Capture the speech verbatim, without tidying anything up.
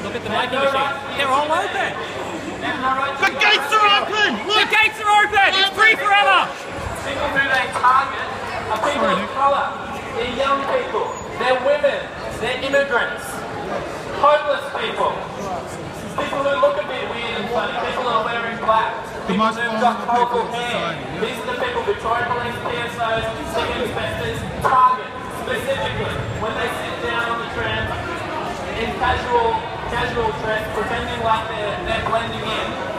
Look at the making machine. They're all open. The gates are open! Look. The gates are open! It's free forever! People who they target are people of colour. They're young people. They're women. They're immigrants. Homeless people. People who look a bit weird and funny. People who are wearing black. People who've got colourful hair. These are the people Victoria Police, P S Os, city inspectors target specifically when they sit down on the tram in casual, casual dress, pretending like they're, they're blending in.